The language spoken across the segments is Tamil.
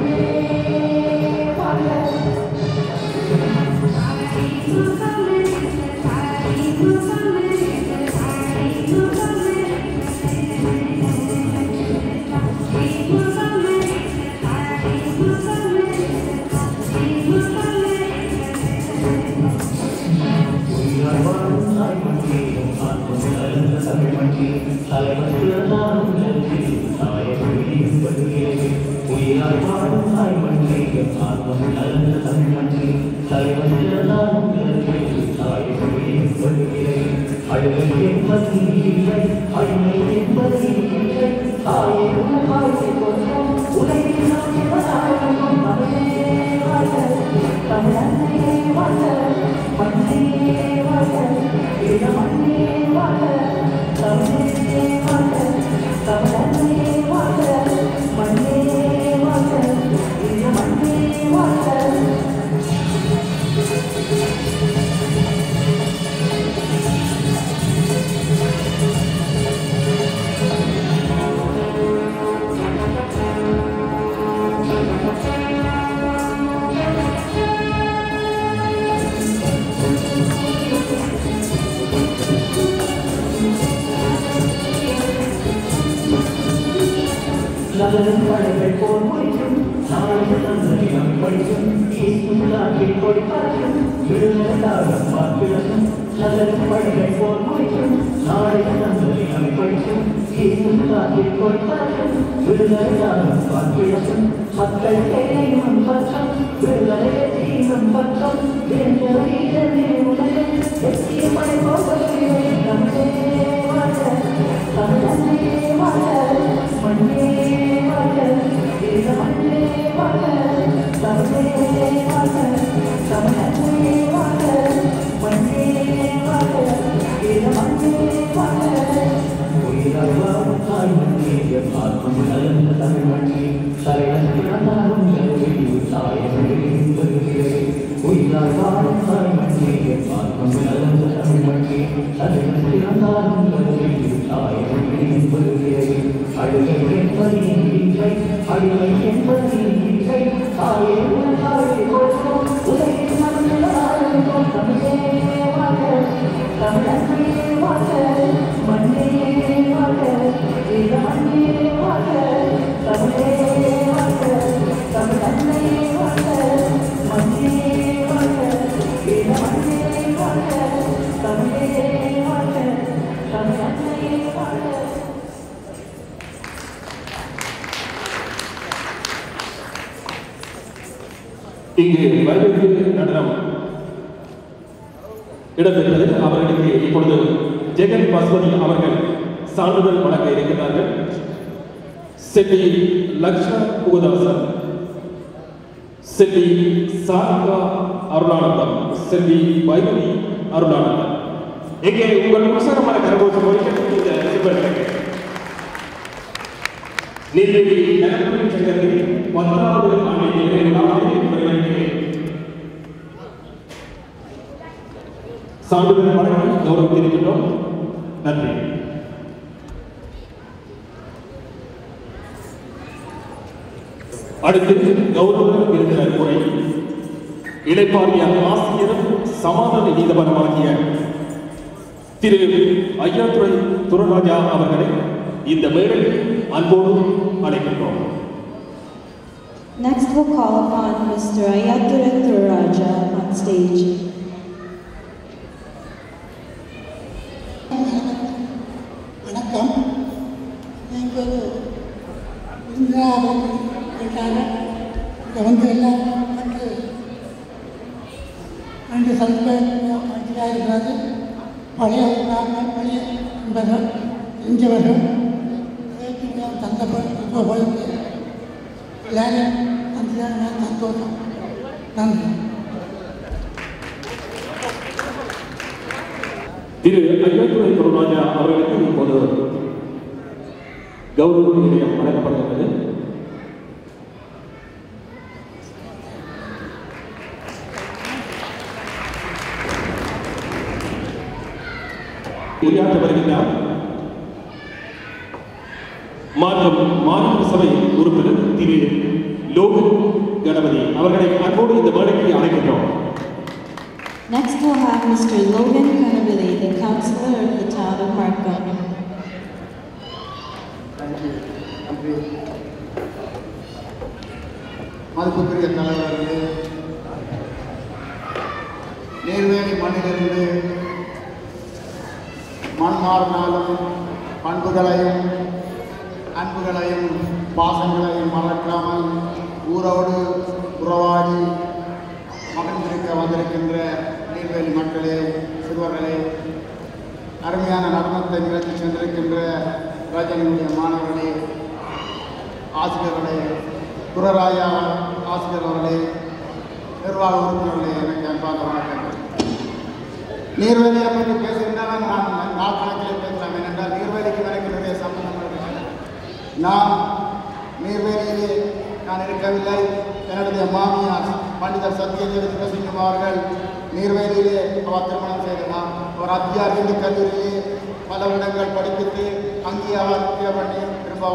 இங்கு வரவேற்பு நடனம் இடம்பெற்றது. அவர்களுக்கு இப்பொழுது ஜெகன் பசுபதி அவர்கள் சான்றிதழ் வழங்க இருக்கிறார்கள். செல்வி லக்ஷ்மண புகதாசன், செல்வி சாரிகா அருளானந்தம், செல்வி வைபவி அருளானந்தம். இங்கே உங்கள் உற்சாகமான கரகோஷம் இந்த சிவனுக்கு நீதிபதி நகர்ப்புற சங்கத்தின் 10வது ஆண்டு நிறைவு நாளில் சான்றிதழ் வழங்கி கௌரவித்திருக்கின்றோம். நன்றி. அடுத்து கௌரவ விருந்தினர் உரை இளைப்பாறிய ஆசிரியரும் சமாதான நீதிபதியுமாகிய திரு ஐயாத்துரை துரராஜா அவர்களை இந்த மேடையில் அன்போடு அழைக்கின்றோம். Next we'll call upon Mr. Ayature Turaraja on stage. வணக்கம். நீங்கள் இந்தியாவில் கேட்டாங்க இங்கே வந்து எல்லாம் வந்து 2 சதவீதம் மகிழ்ச்சியாக இருக்கிறது. பழைய பழைய நண்பர்கள் செஞ்சவர்கள் தந்தப்பட்டு எல்லாரும் அந்த சந்தோஷம். நன்றி. திரு ஐயாத்துரை துரராஜா அவர்களுக்கு இப்போது கௌரவ நிலையம் வழங்கப்படுகிறது. உரையாற்ற வருகின்றார் மாநில சபை உறுப்பினர் திரு லோகன் கணபதி அவர்களை அன்போடு இந்த மேடைக்கு அழைக்கின்றோம். Next we'll have Mr. Logan Kanavili, the councillor of the town of Markham. மதிப்புக்குரிய தலைவர்களே, நீர்வேலி மண்ணிலிருந்து மண் மாறினாலும் பண்புகளையும் அன்புகளையும் பாசங்களையும் மறக்காமல் ஊரோடு உறவாடி மகிழ்ந்திருக்க வந்திருக்கின்ற நீர்வேலி மக்களே, சிறுவர்களே, அருமையான நடனத்தை நிகழ்த்தி சென்றிருக்கின்ற ரஜினியுடைய மாணவர்களே, ஆசிரியர்களே, குரராயா ஆசிரியர் அவர்களே, நிர்வாக உறுப்பினர்களே, எனக்கு அன்பான வணக்கங்கள். நீர்வேலியை பற்றி பேசுகின்றால் நான் நாள் கணக்கில் பேசலாம். ஏனென்றால் நீர்வேலிக்கு எனக்கு நிறைய சம்பந்தங்கள் இருக்கின்றன. நான் நீர்வேலியிலே நான் இருக்கவில்லை. என்னுடைய மாமியார் பண்டிதர் சத்யதேவ சிவசிங்கம் அவர்கள் நீர்வேலியிலே அவர் திருமணம் செய்தனார். அவர் அத்தியார் இந்து கல்லூரியிலே பல இடங்கள் படிப்பித்து அங்கே அவர் பண்ணி திரும்ப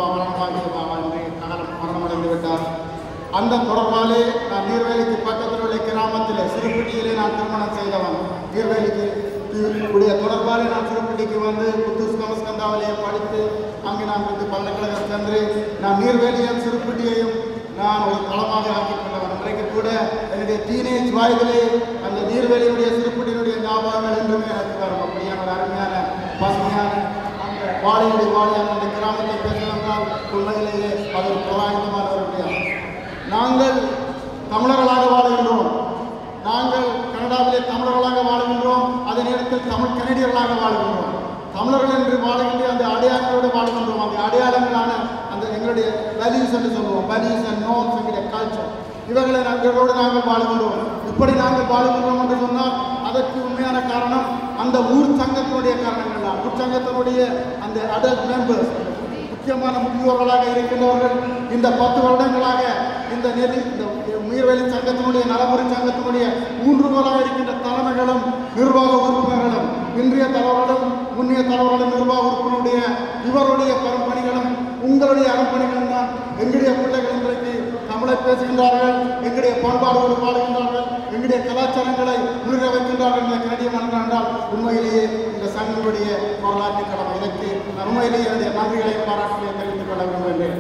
மரணமடைந்து விட்டார். அந்த தொடர்பாலே நான் நீர்வேலிக்கு பக்கத்தில் உள்ள கிராமத்தில் சிறுப்பட்டியிலே நான் திருமணம் செய்தவன். நீர்வேலிக்கு உடைய தொடர்பாலே நான் சிறுப்பட்டிக்கு வந்து புத்தூர் கமஸ்கந்தாவிலேயே படித்து அங்கே நான் வந்து பல்கலைக்கழகம் சென்று நான் நீர்வேலியும் சிறுப்பட்டியையும் நான் ஒரு களமாக ஆக்கிக் கொண்டவன். இன்றைக்கு கூட என்னுடைய டீனேஜ் வயதிலே அந்த நீர்வேலியுடைய சிறுப்பட்டியினுடைய ஞாபகங்கள் என்றுமே எனக்கு வரும். அப்படியான ஒரு அருமையான பசுமையான அந்த வாழையுடைய வாழையான அந்த கிராமத்தை பேசினால் உண்மையிலேயே அது ஒரு பிரதானமான ஒரு விடயம். நாங்கள் தமிழர்களாக வாழுகின்றோம். நாங்கள் கனடாவிலே தமிழர்களாக வாழுகின்றோம். அதே நேரத்தில் தமிழ் கனடியர்களாக வாழுகின்றோம். தமிழர்கள் என்று வாழுகின்ற அந்த அடையாளங்களோடு வாழுகின்றோம். அந்த அடையாளங்களான அந்த எங்களுடைய வேல்யூஸ் என்று சொல்லுவோம். வேல்யூஸ் அண்ட் நோர்ம்ஸ் எங்களுடைய கல்ச்சர், இவர்களை நாங்களோடு நாங்கள் வாழுகின்றோம். இப்படி நாங்கள் வாழுகின்றோம் என்று சொன்னால் அதற்கு உண்மையான காரணம் அந்த ஊர் சங்கத்தினுடைய காரணங்கள் தான். ஊர் சங்கத்தினுடைய அந்த அடல்ட் மெம்பர்ஸ், முக்கியமான முதியோர்களாக இருக்கின்றவர்கள் இந்த 10 வருடங்களாக இந்த நீர்வேலி சங்கத்தினுடைய நலமுறை சங்கத்தினுடைய 3 பேராக இருக்கின்ற தலைமைகளும் நிர்வாக உறுப்பினர்களும் இன்றைய தலைவர்களும் முன்னைய தலைவர்களும் நிர்வாக உறுப்பினருடைய இவருடைய பெரும்பணிகளும் உங்களுடைய அறப்பணிகளும் தான் எங்களுடைய பிள்ளைகள் இன்றைக்கு தமிழை பேசுகின்றார்கள், எங்களுடைய பண்பாடுகளை பாடுகின்றார்கள், எங்களுடைய கலாச்சாரங்களை உயிர வைக்கின்றார்கள் என்ற கனடிய மன்றம் என்றால் உண்மையிலேயே இந்த சங்கங்களுடைய வரலாற்று கடமை. இதற்கு உண்மையிலேயே என்னுடைய நன்றிகளை பாராட்டுகளை தெரிவித்துக் கொள்ள விரும்புகின்றேன்.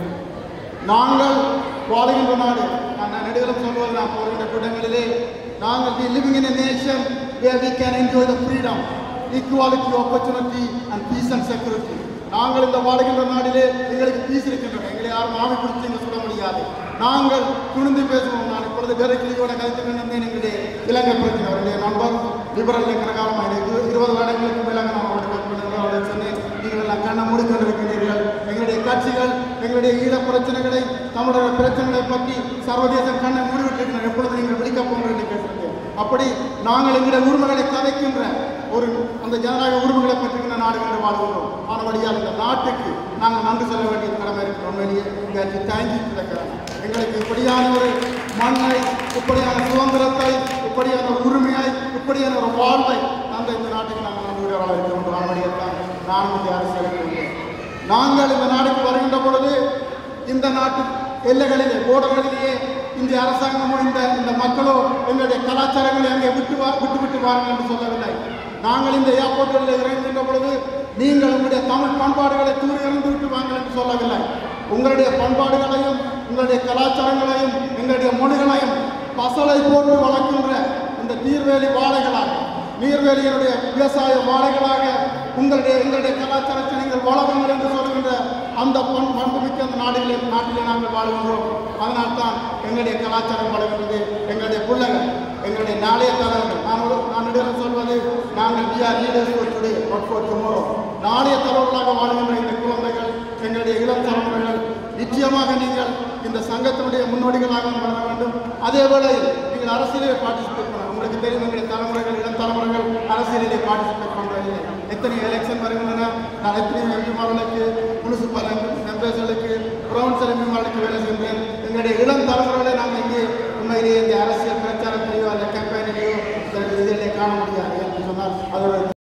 நாங்கள் வாழுகின்ற நாடு, நான் நெடுகளும் சொல்வது நான் போகின்ற கூட்டங்களிலே, நாங்கள் we living in a nation where we can enjoy the freedom, equality, opportunity and peace and security. நாங்கள் இந்த வாழுகின்ற நாடிலே எங்களுக்கு பீஸ் இருக்கின்றன. எங்களை யாரும் ஆமை பிடிச்சி இங்கே சொல்ல முடியாது. நாங்கள் துணிந்து பேசுவோம். நான் இப்பொழுது டெரக்ட்லியோட கருத்து கண்டேன். எங்களுடைய இலங்கை பிரச்சனை அவருடைய நண்பர் லிபரல் கனகாலமாக 20 வருடங்களுக்கு மேலாக நான் அவருடைய சொன்னேன். நீங்கள் எல்லாம் கண்ணை மூடிக்கொண்டிருக்கின்றீர்கள். எங்களுடைய கட்சிகள் எங்களுடைய ஈழ பிரச்சனைகளை தமிழக பிரச்சனைகளை பற்றி சர்வதேசம் கண்ணை மூடிவிட்டிருக்கிறார். எப்பொழுது நீங்கள் விழிக்க போகிறேன் என்று கேட்டிருக்கேன். அப்படி நாங்கள் எங்களுடைய உரிமைகளை கதைக்கின்ற ஒரு அந்த ஜனநாயக உரிமைகளை பெற்றுக்கின்ற நாடுகளில் வாழ்கிறோம். ஆனபடியால் இந்த நாட்டுக்கு நாங்கள் நன்றி சொல்ல வேண்டிய கடமை இருக்கிறோம். வெளியே தேங்கி கிடக்கிறாங்க. எங்களுக்கு இப்படியான ஒரு மண்ணை, இப்படியான சுதந்திரத்தை, இப்படியான ஒரு உரிமையை, இப்படியான ஒரு வாழ்வை அந்த இந்த நாட்டுக்கு நாங்கள் நன்றி இருக்கிறோம். ஆனபடியால் தான் நான் இந்த அரசியல் நாங்கள் இந்த நாட்டுக்கு வருகின்ற பொழுது இந்த நாட்டு எல்லைகளிலே போர்டர்களிலேயே இந்திய அரசாங்கமோ இந்த மக்களோ எங்களுடைய கலாச்சாரங்களை அங்கே விட்டு வாருங்கள் என்று சொல்லவில்லை. நாங்கள் இந்த ஏர்போர்ட்டில் இறங்குகின்ற பொழுது நீங்கள் உங்களுடைய தமிழ் பண்பாடுகளை தூரி இறந்து விட்டு வாங்கள் என்று சொல்லவில்லை. உங்களுடைய பண்பாடுகளையும் உங்களுடைய கலாச்சாரங்களையும் எங்களுடைய மொழிகளையும் பசலை போட்டு வளர்க்கின்ற இந்த நீர்வேலி வாழைகளாக, நீர்வேலியினுடைய விவசாய வாழைகளாக எங்களுடைய கலாச்சாரத்தை நீங்கள் வளருங்கள் என்று சொல்கின்ற அந்த பண்புமிக்க அந்த நாட்டிலே நாங்கள் வாழ்கின்றோம். அதனால்தான் எங்களுடைய கலாச்சாரம் வளர்கின்றது. எங்களுடைய பிள்ளைகள், எங்களுடைய நாளைய தலைவர்கள், நான் இடையில சொல்வது நாங்கள் we are leaders for today, not for tomorrow. நாளைய தலைவர்களாக வாழ்கின்ற இந்த குழந்தைகள், எங்களுடைய இளம் தலைமுறைகள், நிச்சயமாக நீங்கள் இந்த சங்கத்தினுடைய முன்னோடிகளாக வர வேண்டும். அதே வேளையில் நீங்கள் அரசியலிலே பார்ட்டிசிபேட் பண்ணணும். உங்களுக்கு தெரியும், எங்களுடைய தலைமுறைகள், இளம் தலைமுறைகள் அரசியலிலே பார்ட்டிசிபேட் பண்ணுறதில்லை. எத்தனை எலெக்ஷன் வருகின்றன, நான் எத்தனை எம்பிமார்களுக்கு, முனிசிபல் மெம்பர்ஸ்களுக்கு, கவுன்சில் எம்பிமார்களுக்கு வேலை செய்கிறேன். எங்களுடைய இளம் தலைமுறைகளை நாங்கள் இங்கே உண்மையிலேயே இந்த அரசியல்